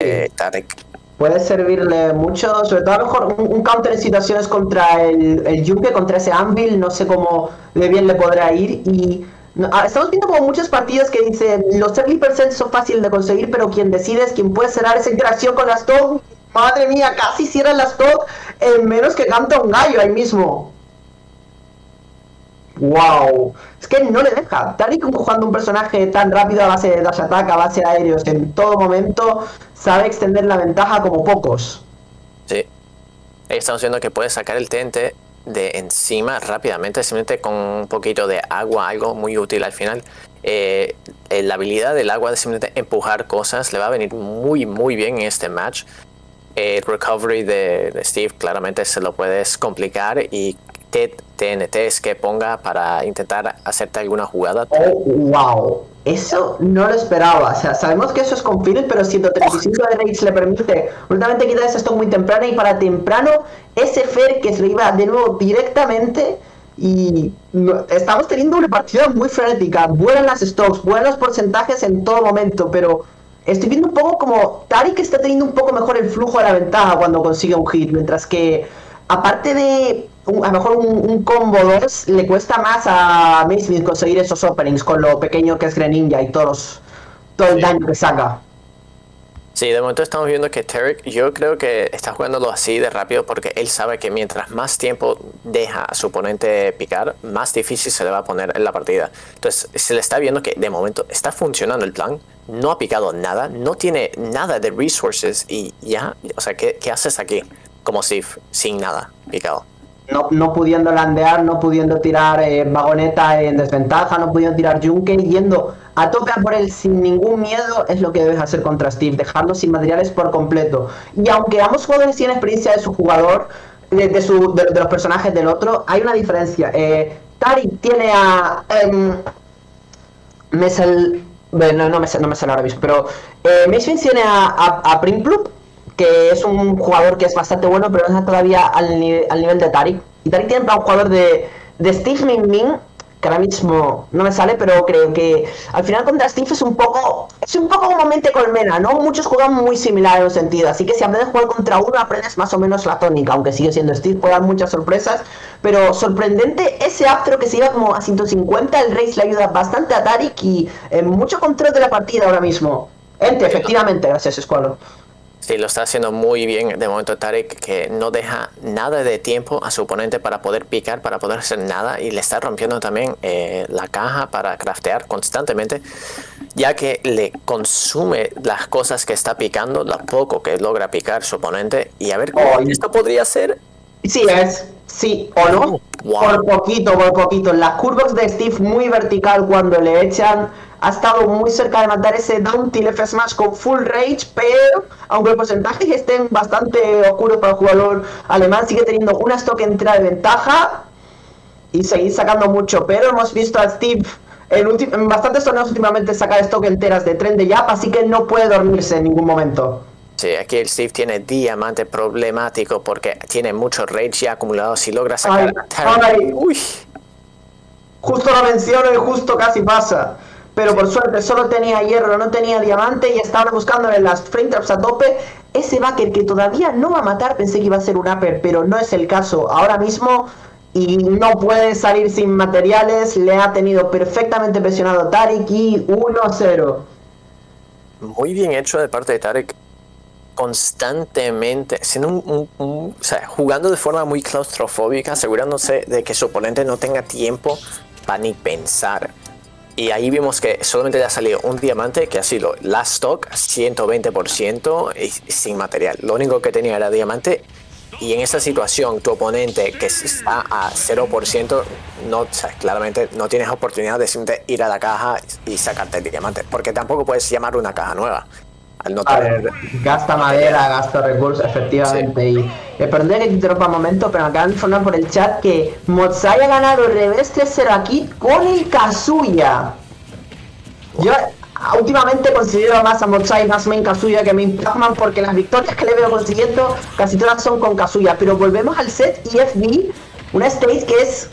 Tarek. Puede servirle mucho, sobre todo a lo mejor un counter en situaciones contra el Yunque, contra ese Anvil, no sé cómo de bien le podrá ir. Y estamos viendo como muchas partidas que dicen los early percent son fáciles de conseguir, pero quien decide es quien puede cerrar esa interacción con las top. Madre mía, casi cierran las top en menos que canta un gallo ahí mismo. ¡Wow! Es que no le deja. Tal y como jugando un personaje tan rápido a base de dash attack, a base de aéreos, en todo momento, sabe extender la ventaja como pocos. Sí. Ahí estamos viendo que puede sacar el TNT de encima rápidamente, simplemente con un poquito de agua, algo muy útil al final. La habilidad del agua de simplemente empujar cosas le va a venir muy bien en este match. El recovery de Steve claramente se lo puedes complicar y qué TNTs que ponga para intentar hacerte alguna jugada. Oh, wow. Eso no lo esperaba. O sea, sabemos que eso es con Philip, pero 135 de Rage le permite únicamente quitar ese stock muy temprano y para temprano ese Fer que se lo iba de nuevo directamente y estamos teniendo una partida muy frenética. Vuelan las stocks, vuelan los porcentajes en todo momento, pero estoy viendo un poco como Tarik está teniendo un poco mejor el flujo de la ventaja cuando consigue un hit, mientras que aparte de a lo mejor un combo 2 le cuesta más a Mace conseguir esos openings con lo pequeño que es Greninja y todo el daño que saca. Sí, de momento estamos viendo que Tarek, yo creo que está jugándolo así de rápido porque él sabe que mientras más tiempo deja a su oponente picar, más difícil se le va a poner en la partida. Entonces se le está viendo que de momento está funcionando el plan, no ha picado nada, no tiene nada de resources y ya, o sea, ¿qué haces aquí? Como Sif, sin nada picado. No pudiendo landear, no pudiendo tirar vagoneta en desventaja, no pudiendo tirar Yunque, yendo a tope por él sin ningún miedo, es lo que debes hacer contra Steve, dejarlo sin materiales por completo. Y aunque ambos jugadores tienen experiencia de su jugador, de los personajes del otro, hay una diferencia. Tarik tiene a... no me sale ahora mismo, pero Macefiend tiene a Primplup, que es un jugador que es bastante bueno, pero no está todavía al nivel de Tarik. Y Tarik tiene un jugador de Steve Min, que ahora mismo no me sale, pero creo que al final contra Steve es un poco como mente colmena, ¿no? Muchos juegan muy similar en un sentido, así que si aprendes a jugar contra uno, aprendes más o menos la tónica, aunque sigue siendo Steve, puede dar muchas sorpresas, pero sorprendente ese Astro que se iba como a 150, el Race le ayuda bastante a Tarik y mucho control de la partida ahora mismo. Efectivamente, gracias, Squalo. Sí, lo está haciendo muy bien de momento Tarek, que no deja nada de tiempo a su oponente para poder picar, para poder hacer nada, y le está rompiendo también la caja para craftear constantemente, ya que le consume las cosas que está picando, lo poco que logra picar su oponente, y a ver cómo esto podría ser. Sí o no, wow. Por poquito. Las curvas de Steve muy vertical cuando le echan. Ha estado muy cerca de matar ese down tilt F Smash con full rage, pero aunque los porcentajes estén bastante oscuros para el jugador alemán, sigue teniendo una stock entrada de ventaja y seguir sacando mucho. Pero hemos visto a Steve en bastantes torneos últimamente sacar stock enteras de tren de Yap, así que no puede dormirse en ningún momento. Sí, aquí el Steve tiene diamante problemático porque tiene mucho rage ya acumulado. Si logra sacar... Uy. Justo lo menciono y justo casi pasa. Pero por suerte solo tenía hierro, no tenía diamante y estaba buscándole las frame traps a tope. Ese backer que todavía no va a matar, pensé que iba a ser un upper, pero no es el caso ahora mismo. Y no puede salir sin materiales, le ha tenido perfectamente presionado Tarik y 1-0. Muy bien hecho de parte de Tarik. Constantemente, siendo o sea, jugando de forma muy claustrofóbica, asegurándose de que su oponente no tenga tiempo para ni pensar. Y ahí vimos que solamente le ha salido un diamante que ha sido last stock 120% y sin material. Lo único que tenía era diamante. Y en esa situación, tu oponente que está a 0%, no, o sea, claramente no tienes oportunidad de simplemente ir a la caja y sacarte el diamante. Porque tampoco puedes llamar una caja nueva. Al no tener... Gasta madera, gasta recursos, efectivamente. Sí. Y perdón que te interrumpa un momento, pero me acaban de informar por el chat que Motsai ha ganado el revés 3-0 aquí con el Kazuya. Yo últimamente considero más a Motsai, más main Kazuya que main Pac-Man, porque las victorias que le veo consiguiendo casi todas son con Kazuya. Pero volvemos al set EFB, una stage que es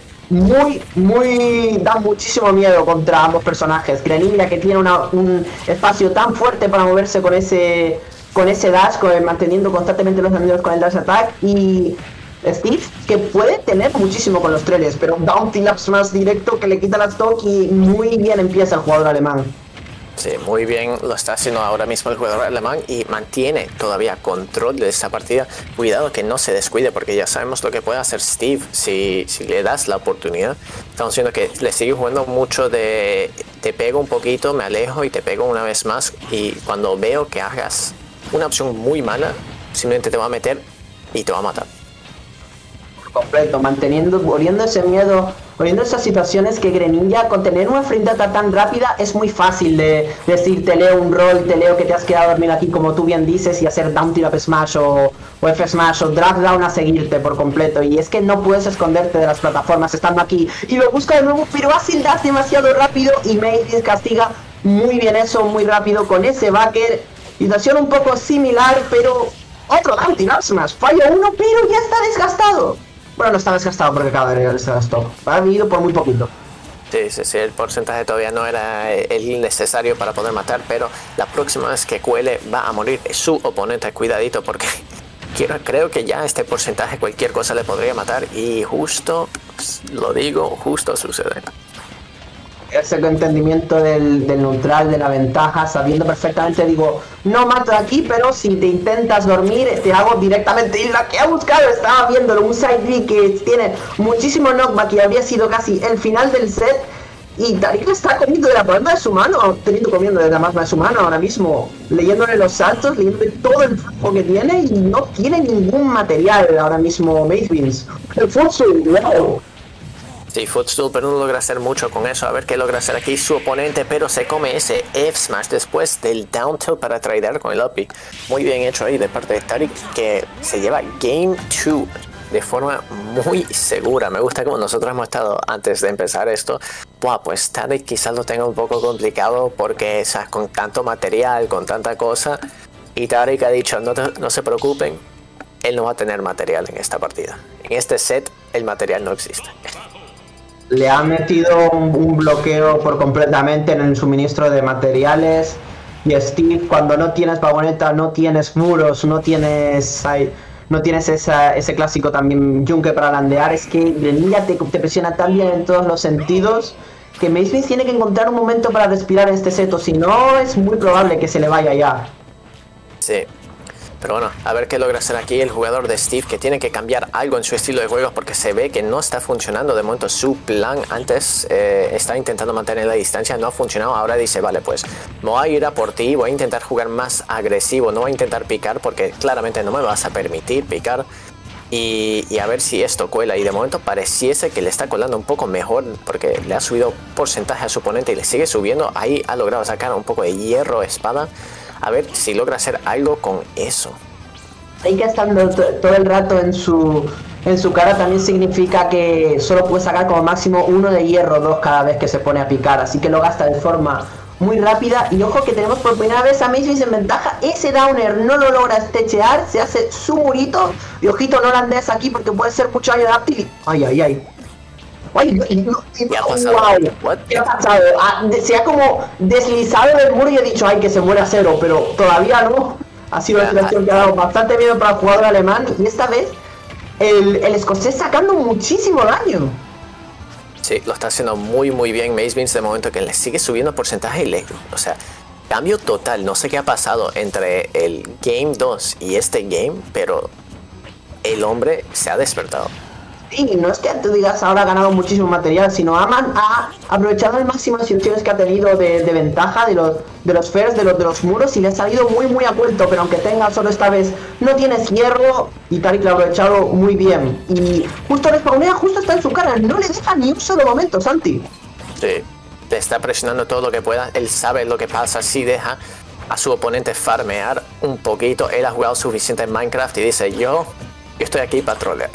da muchísimo miedo contra ambos personajes. Greninja, que tiene un espacio tan fuerte para moverse con ese con ese dash, manteniendo constantemente los enemigos con el dash attack, y Steve, que puede tener muchísimo con los treles, pero da un T-Lapse más directo que le quita la stock y muy bien empieza el jugador alemán. Sí, muy bien lo está haciendo ahora mismo el jugador alemán y mantiene todavía control de esta partida. Cuidado que no se descuide porque ya sabemos lo que puede hacer Steve si le das la oportunidad. Estamos viendo que le sigue jugando mucho de te pego un poquito, me alejo y te pego una vez más, y cuando veo que hagas una opción muy mala, simplemente te va a meter y te va a matar. Completo, oliendo ese miedo, oliendo esas situaciones que Greninja, con tener una frente tan rápida, es muy fácil de decir, te leo un roll, te leo que te has quedado dormido aquí, como tú bien dices, y hacer down tilt up smash o F smash o drag down a seguirte por completo. Y es que no puedes esconderte de las plataformas estando aquí, y lo busca de nuevo, pero hace el dash demasiado rápido y Maze castiga muy bien eso, muy rápido con ese backer. Situación un poco similar, pero otro down tilt up smash, falla uno, pero ya está desgastado. Bueno, no está desgastado porque cada vez se gastó. Ha ido por muy poquito. Sí, el porcentaje todavía no era el necesario para poder matar, pero la próxima vez que cuele va a morir su oponente. Cuidadito porque creo que ya este porcentaje cualquier cosa le podría matar, y justo, lo digo, justo sucede. Ese entendimiento del neutral, de la ventaja, sabiendo perfectamente, digo, no mato aquí, pero si te intentas dormir, te hago directamente. Y la que ha buscado, estaba viéndolo, un side B que tiene muchísimo knockback y habría sido casi el final del set. Y Tariq está comiendo de la palma de su mano, comiendo de la palma de su mano ahora mismo, leyéndole los saltos, leyéndole todo el flujo que tiene, y no tiene ningún material ahora mismo Mazebeans. El Futsu, wow. Sí, Footstool, pero no logra hacer mucho con eso. A ver qué logra hacer aquí su oponente, pero se come ese F-Smash después del down tilt para tradear con el up pick. Muy bien hecho ahí de parte de Tariq, que se lleva Game 2 de forma muy segura. Me gusta como nosotros hemos estado antes de empezar esto. Buah, pues Tariq quizás lo tenga un poco complicado porque, o sea, con tanto material, con tanta cosa, y Tariq ha dicho, no se preocupen, él no va a tener material en esta partida. En este set, el material no existe. Le ha metido un bloqueo por completamente en el suministro de materiales. Y Steve, cuando no tienes vagoneta, no tienes muros, no tienes ese clásico también yunque para landear, es que Greninja te presiona tan bien en todos los sentidos que Mazebeans tiene que encontrar un momento para respirar en este set, o si no es muy probable que se le vaya ya. Sí. Pero bueno, a ver qué logra hacer aquí el jugador de Steve, que tiene que cambiar algo en su estilo de juego porque se ve que no está funcionando de momento su plan. Antes estaba intentando mantener la distancia, no ha funcionado. Ahora dice, vale, pues me voy a ir a por ti, voy a intentar jugar más agresivo, no voy a intentar picar porque claramente no me vas a permitir picar. Y a ver si esto cuela, y de momento pareciese que le está colando un poco mejor porque le ha subido porcentaje a su oponente y le sigue subiendo. Ahí ha logrado sacar un poco de hierro espada. A ver si logra hacer algo con eso. Hay que estar todo el rato en su cara también significa que solo puede sacar como máximo 1 de hierro, 2 cada vez que se pone a picar, así que lo gasta de forma muy rápida. Y ojo que tenemos por primera vez a Mazebeans en ventaja. Ese downer no lo logra estechear, se hace su murito, y ojito no landes aquí porque puede ser mucho daño de Aptil. Ay. ¿Qué ha pasado? Wow. ¿Qué ha pasado? Se ha como deslizado del muro y he dicho, ay, que se muere a cero, pero todavía no. Ha sido una situación que ha dado bastante miedo para el jugador alemán, y esta vez el escocés sacando muchísimo daño. Sí, lo está haciendo muy bien Mazebeans de momento, que le sigue subiendo porcentaje y o sea, cambio total. No sé qué ha pasado entre el Game 2 y este Game, pero el hombre se ha despertado. Sí, no es que tú digas ahora ha ganado muchísimo material, sino ha aprovechado al máximo las situaciones que ha tenido de ventaja de los fairs, de los muros, y le ha salido muy a cuento. Pero aunque tenga solo esta vez, no tienes hierro, y Tariq lo ha aprovechado muy bien. Y justo respawnea, justo está en su cara, no le deja ni un solo momento, Santi. Sí, le está presionando todo lo que pueda. Él sabe lo que pasa si deja a su oponente farmear un poquito. Él ha jugado suficiente en Minecraft y dice, yo estoy aquí para trolear.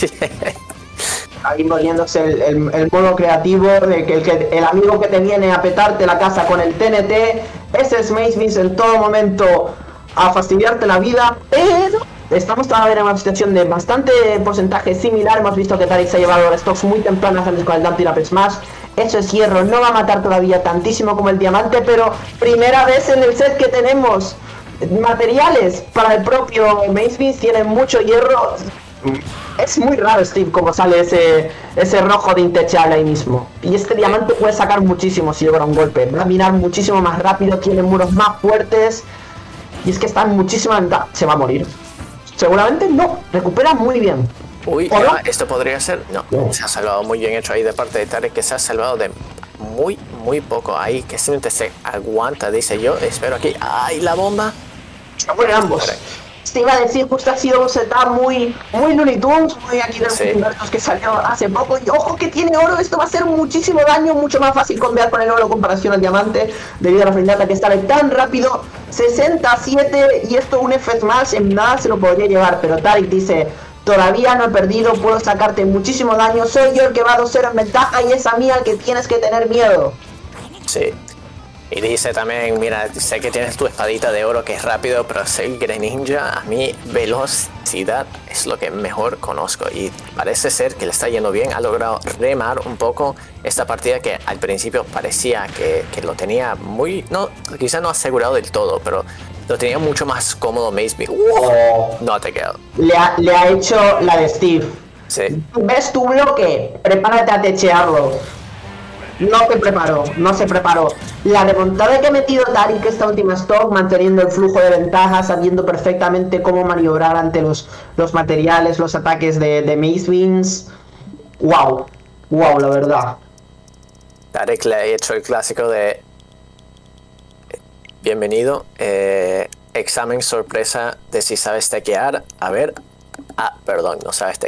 Ahí poniéndose el modo creativo de que el amigo que te viene a petarte la casa con el TNT, ese es Mazebeans en todo momento a fastidiarte la vida. Pero estamos todavía en una situación de bastante porcentaje similar. Hemos visto que Tariq se ha llevado stocks muy tempranas antes con el Down Tilt Smash. Eso es hierro, no va a matar todavía tantísimo como el diamante, pero primera vez en el set que tenemos materiales para el propio Mace Beast, tiene mucho hierro. Es muy raro, Steve, como sale ese rojo de intechable ahí mismo. Y este diamante puede sacar muchísimo si logra un golpe. Va a minar muchísimo más rápido, tiene muros más fuertes. Y es que está en muchísima ventaja. Se va a morir. Seguramente no, recupera muy bien. Uy, ¿O no? esto podría ser. No, se ha salvado muy bien hecho ahí de parte de Tarek, que se ha salvado de muy poco. Ahí que simplemente se aguanta, dice yo. Espero aquí. ¡Ay, la bomba! Se mueren ambos. Te iba a decir, justo ha sido un setup muy Looney Tunes, muy aquí de los universos que salió hace poco. Y ojo que tiene oro, esto va a hacer muchísimo daño, mucho más fácil combinar con el oro en comparación al diamante, debido a la frindata que sale tan rápido. 67 y esto un F más en nada se lo podría llevar, pero Tarek dice, todavía no he perdido, puedo sacarte muchísimo daño, soy yo el que va 2-0 en ventaja y es a mí al que tienes que tener miedo. Sí. Y dice también, mira, sé que tienes tu espadita de oro que es rápido, pero soy Greninja, a mí velocidad es lo que mejor conozco. Y parece ser que le está yendo bien, ha logrado remar un poco esta partida que al principio parecía que lo tenía muy, no, quizá no asegurado del todo, pero lo tenía mucho más cómodo Mace Beast. No te quedo. Le ha hecho la de Steve. Sí. ¿Ves tu bloque? Prepárate a techearlo. No se preparó. La remontada que ha metido Tarek esta última stock, manteniendo el flujo de ventaja, sabiendo perfectamente cómo maniobrar ante los materiales, los ataques de Mace Beans. Wow, la verdad. Tarek le ha hecho el clásico de bienvenido, examen sorpresa de si sabes tequear. A ver, perdón, no sabes tequear.